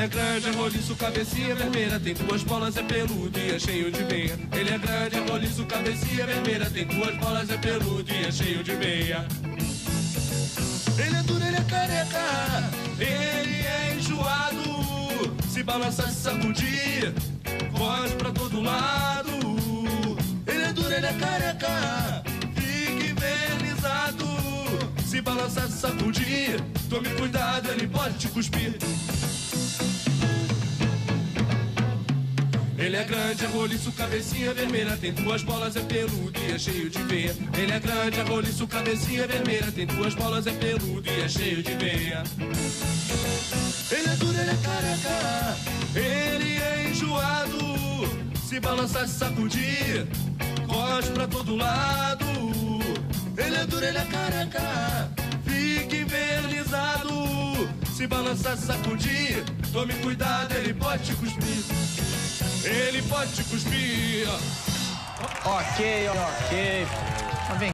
é grande, é roliço, cabecinha vermelha, tem duas bolas, é peludo e é cheio de meia. Ele é grande, é roliço, cabecinha vermelha, tem duas bolas, é peludo e é cheio de meia. Ele é duro, ele é careca, ele é enjoado, se balançar, se sacudir, corre pra todo lado. Ele é duro, ele é careca, fica invernizado, se balançar, se sacudir, tome cuidado, ele pode te cuspir. Ele é grande, é roliço, cabecinha vermelha, tem duas bolas, é peludo e é cheio de veia. Ele é grande, é roliço, cabecinha vermelha, tem duas bolas, é peludo e é cheio de veia. Ele é duro, ele é careca, ele é enjoado, se balançar, se sacudir, corre pra todo lado. Ele é duro, ele é careca, fica invernizado, se balançar, se sacudir, tome cuidado, ele pode te cuspir. Ele pode te cuspir. Ok.